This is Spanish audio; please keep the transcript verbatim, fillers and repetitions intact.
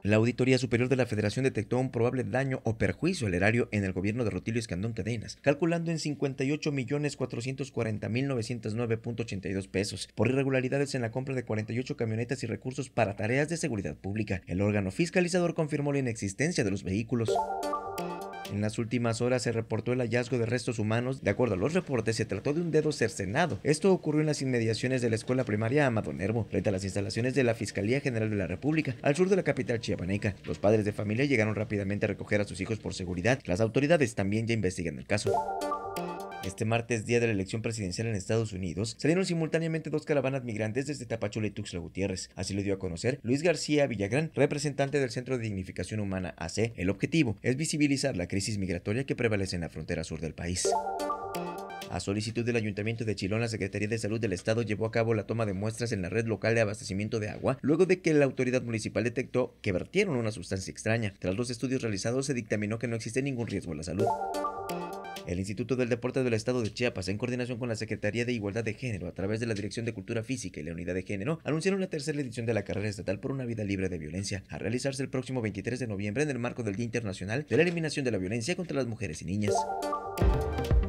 La Auditoría Superior de la Federación detectó un probable daño o perjuicio al erario en el gobierno de Rutilio Escandón Cadenas, calculando en cincuenta y ocho millones cuatrocientos cuarenta mil novecientos nueve punto ochenta y dos pesos por irregularidades en la compra de cuarenta y ocho camionetas y recursos para tareas de seguridad pública. El órgano fiscalizador confirmó la inexistencia de los vehículos. En las últimas horas se reportó el hallazgo de restos humanos. De acuerdo a los reportes, se trató de un dedo cercenado. Esto ocurrió en las inmediaciones de la escuela primaria Amado Nervo, frente a las instalaciones de la Fiscalía General de la República, al sur de la capital chiapaneca. Los padres de familia llegaron rápidamente a recoger a sus hijos por seguridad. Las autoridades también ya investigan el caso. Este martes, día de la elección presidencial en Estados Unidos, salieron simultáneamente dos caravanas migrantes desde Tapachula y Tuxtla Gutiérrez. Así lo dio a conocer Luis García Villagrán, representante del Centro de Dignificación Humana A C. El objetivo es visibilizar la crisis migratoria que prevalece en la frontera sur del país. A solicitud del Ayuntamiento de Chilón, la Secretaría de Salud del Estado llevó a cabo la toma de muestras en la red local de abastecimiento de agua, luego de que la autoridad municipal detectó que vertieron una sustancia extraña. Tras los estudios realizados, se dictaminó que no existe ningún riesgo a la salud. El Instituto del Deporte del Estado de Chiapas, en coordinación con la Secretaría de Igualdad de Género, a través de la Dirección de Cultura Física y la Unidad de Género, anunciaron la tercera edición de la Carrera Estatal por una Vida Libre de Violencia, a realizarse el próximo veintitrés de noviembre en el marco del Día Internacional de la Eliminación de la Violencia contra las Mujeres y Niñas.